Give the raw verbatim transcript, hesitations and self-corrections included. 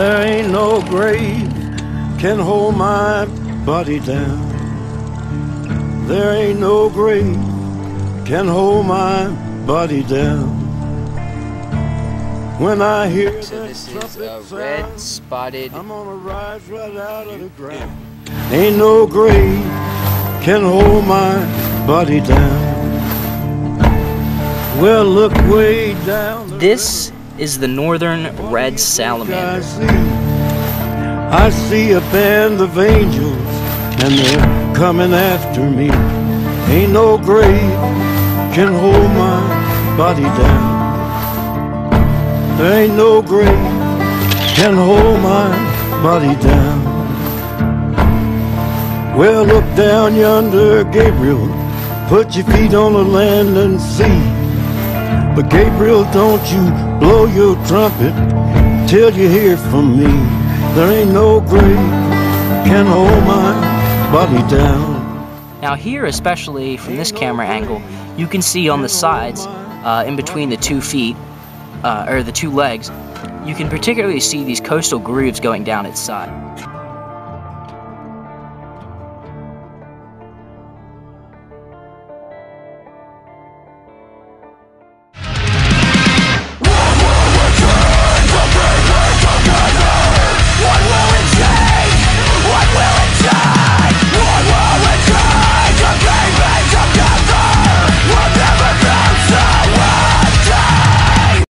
There ain't no grave can hold my body down. There ain't no grave can hold my body down. When I hear So this is a red spotted. I'm gonna rise right out of the ground. Ain't no grave can hold my body down. Well, look way down. This is the northern red salamander. I see a band of angels and they're coming after me. Ain't no grave can hold my body down. There ain't no grave can hold my body down. Well, look down yonder, Gabriel. Put your feet on the land and see. But Gabriel, don't you blow your trumpet till you hear from me. There ain't no grave can hold my body down. Now here, especially from this camera angle, you can see on the sides, uh, in between the two feet, uh, or the two legs, you can particularly see these coastal grooves going down its side.